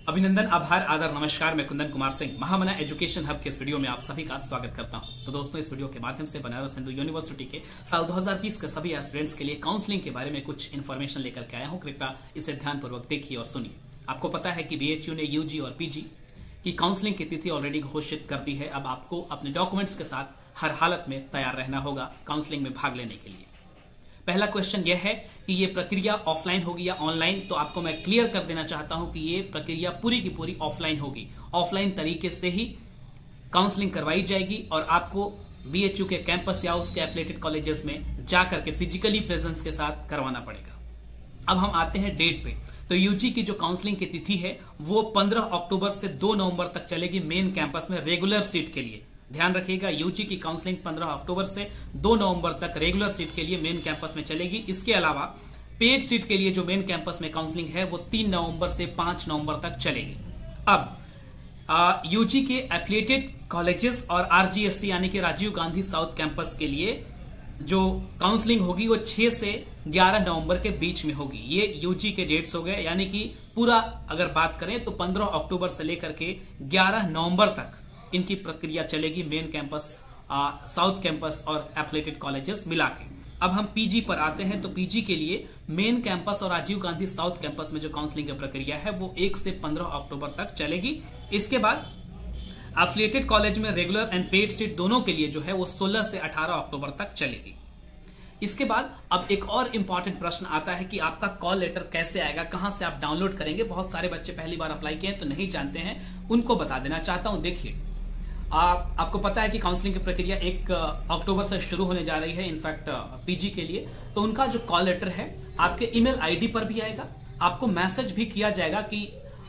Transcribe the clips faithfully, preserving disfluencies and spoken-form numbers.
अभिनंदन, आभार, आदर, नमस्कार। मैं कुंदन कुमार सिंह महामना एजुकेशन हब के इस वीडियो में आप सभी का स्वागत करता हूं। तो दोस्तों, इस वीडियो के माध्यम से बनारस हिंदू यूनिवर्सिटी के साल दो हज़ार बीस के सभी एस्पिरेंट्स के लिए काउंसलिंग के बारे में कुछ इन्फॉर्मेशन लेकर के आया हूं। कृपया इसे ध्यानपूर्वक देखिए और सुनिए। आपको पता है कि बीएचयू ने यूजी और पीजी की काउंसलिंग की तिथि ऑलरेडी घोषित कर दी है। अब आपको अपने डॉक्यूमेंट्स के साथ हर हालत में तैयार रहना होगा काउंसलिंग में भाग लेने के लिए। पहला क्वेश्चन यह है कि ये प्रक्रिया ऑफलाइन होगी या ऑनलाइन। तो आपको मैं क्लियर कर देना चाहता हूं कि ये प्रक्रिया पूरी की पूरी ऑफलाइन होगी। ऑफलाइन तरीके से ही काउंसलिंग करवाई जाएगी और आपको बीएचयू के कैंपस या उसके एफिलिएटेड कॉलेजेस में जाकर के फिजिकली प्रेजेंस के साथ करवाना पड़ेगा। अब हम आते हैं डेट पे। तो यूजी की जो काउंसलिंग की तिथि है वो पंद्रह अक्टूबर से दो नवंबर तक चलेगी मेन कैंपस में रेगुलर सीट के लिए। ध्यान रखिएगा, यूजी की काउंसलिंग पंद्रह अक्टूबर से दो नवंबर तक रेगुलर सीट के लिए मेन कैंपस में चलेगी। इसके अलावा पेड सीट के लिए जो मेन कैंपस में काउंसलिंग है वो तीन नवंबर से पांच नवंबर तक चलेगी। अब यूजी के एफिलिएटेड कॉलेजेस और आरजीएससी यानी कि राजीव गांधी साउथ कैंपस के लिए जो काउंसलिंग होगी वो छह से ग्यारह नवंबर के बीच में होगी। ये यूजी के डेट्स हो गए, यानी कि पूरा अगर बात करें तो पंद्रह अक्टूबर से लेकर के ग्यारह नवंबर तक इनकी प्रक्रिया चलेगी मेन कैंपस, साउथ कैंपस और एफिलिएटेड कॉलेजेस मिला के। अब हम पीजी पर आते हैं। तो पीजी के लिए मेन कैंपस और राजीव गांधी साउथ कैंपस में जो काउंसलिंग की प्रक्रिया है वो एक से पंद्रह अक्टूबर तक चलेगी। इसके बाद एफिलिएटेड कॉलेज में रेगुलर एंड पेड सीट दोनों के लिए जो है वो सोलह से अठारह अक्टूबर तक चलेगी। इसके बाद अब एक और इंपॉर्टेंट प्रश्न आता है कि आपका कॉल लेटर कैसे आएगा, कहां से आप डाउनलोड करेंगे। बहुत सारे बच्चे पहली बार अप्लाई किए हैं तो नहीं जानते हैं, उनको बता देना चाहता हूं। देखिए, आप आपको पता है कि काउंसलिंग की प्रक्रिया एक अक्टूबर से शुरू होने जा रही है इनफैक्ट पीजी के लिए। तो उनका जो कॉल लेटर है आपके ईमेल आईडी पर भी आएगा। आपको मैसेज भी किया जाएगा कि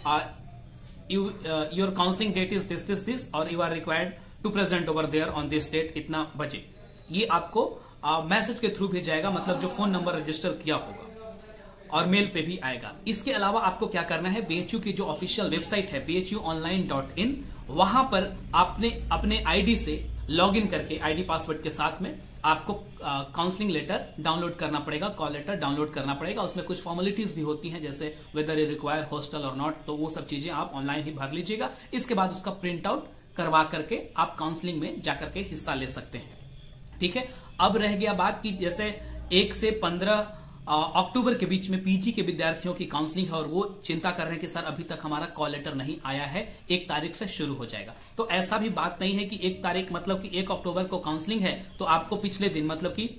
your counselling date is this this this और you are required to present over there on this date इतना बजे। ये आपको मैसेज के थ्रू भेजा जाएगा, मतलब जो फोन नंबर रजिस्टर किया होगा, और मेल पे भी आएगा। इसके अलावा आपको क्या करना है, बीएचयू की जो ऑफिशियल वेबसाइट है B H U online dot in, वहां पर आपने अपने आईडी से लॉग इन करके आईडी पासवर्ड के साथ में आपको काउंसलिंग लेटर डाउनलोड करना पड़ेगा, कॉल लेटर डाउनलोड करना पड़ेगा। उसमें कुछ फॉर्मेलिटीज भी होती हैं, जैसे वेदर यू रिक्वायर हॉस्टल और नॉट, तो वो सब चीजें आप ऑनलाइन ही भर लीजिएगा। इसके बाद उसका प्रिंट आउट करवा करके आप काउंसलिंग में जाकर के हिस्सा ले सकते हैं। ठीक है। अब रह गया बात कि जैसे एक से पंद्रह अक्टूबर के बीच में पीजी के विद्यार्थियों की काउंसलिंग है और वो चिंता कर रहे हैं कि सर अभी तक हमारा कॉल लेटर नहीं आया है, एक तारीख से शुरू हो जाएगा। तो ऐसा भी बात नहीं है कि एक तारीख मतलब कि एक अक्टूबर को काउंसलिंग है तो आपको पिछले दिन मतलब कि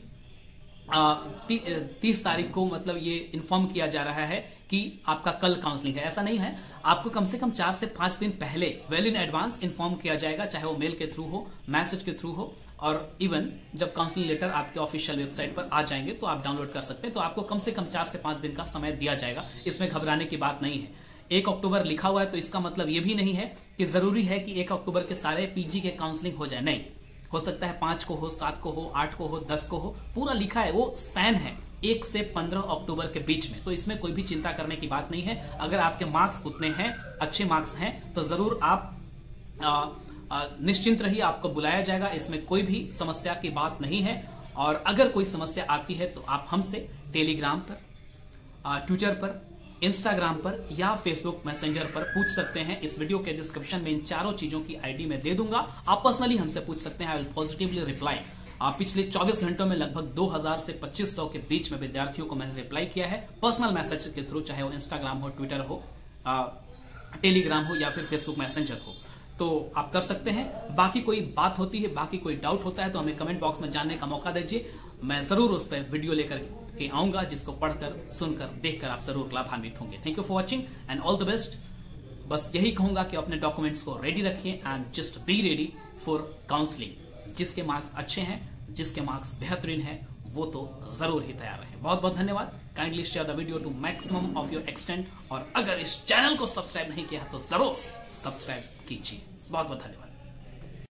ती, तीस तारीख को मतलब ये इन्फॉर्म किया जा रहा है कि आपका कल काउंसलिंग है। ऐसा नहीं है, आपको कम से कम चार से पांच दिन पहले वेल इन एडवांस इन्फॉर्म किया जाएगा, चाहे वो मेल के थ्रू हो, मैसेज के थ्रू हो, और इवन जब काउंसलिंग लेटर आपके ऑफिशियल वेबसाइट पर आ जाएंगे तो आप डाउनलोड कर सकते हैं। तो आपको कम से कम चार से पांच दिन का समय दिया जाएगा, इसमें घबराने की बात नहीं है। एक अक्टूबर लिखा हुआ है तो इसका मतलब ये भी नहीं है कि जरूरी है कि एक अक्टूबर के सारे पीजी के काउंसलिंग हो जाए। नहीं, हो सकता है पांच को हो, सात को हो, आठ को हो, दस को हो, पूरा लिखा है, वो स्पैन है एक से पंद्रह अक्टूबर के बीच में। तो इसमें कोई भी चिंता करने की बात नहीं है। अगर आपके मार्क्स उतने हैं, अच्छे मार्क्स हैं, तो जरूर आप आ, निश्चिंत रहिए, आपको बुलाया जाएगा। इसमें कोई भी समस्या की बात नहीं है। और अगर कोई समस्या आती है तो आप हमसे टेलीग्राम पर, ट्विटर पर, इंस्टाग्राम पर या फेसबुक मैसेंजर पर पूछ सकते हैं। इस वीडियो के डिस्क्रिप्शन में इन चारों चीजों की आईडी में दे दूंगा, आप पर्सनली हमसे पूछ सकते हैं। I will positively reply. पिछले चौबीस घंटों में लगभग दो हज़ार से पच्चीस सौ के बीच में विद्यार्थियों को मैंने रिप्लाई किया है पर्सनल मैसेज के थ्रू, चाहे वो इंस्टाग्राम हो, ट्विटर हो, टेलीग्राम हो या फिर फेसबुक मैसेंजर हो, तो आप कर सकते हैं। बाकी कोई बात होती है, बाकी कोई डाउट होता है तो हमें कमेंट बॉक्स में जानने का मौका दीजिए। मैं जरूर उस पर वीडियो लेकर के आऊंगा, जिसको पढ़कर, सुनकर, देखकर आप जरूर लाभान्वित होंगे। Thank you for watching and all the best. बस यही कहूंगा कि अपने डॉक्यूमेंट्स को रेडी रखिए and just be ready for counselling. जिसके मार्क्स अच्छे हैं, जिसके मार्क्स बेहतरीन है, वो तो जरूर ही तैयार रहे। बहुत बहुत धन्यवाद। Kindly share the video to maximum of your extent, और अगर इस चैनल को सब्सक्राइब नहीं किया तो जरूर सब्सक्राइब कीजिए। बहुत बहुत धन्यवाद।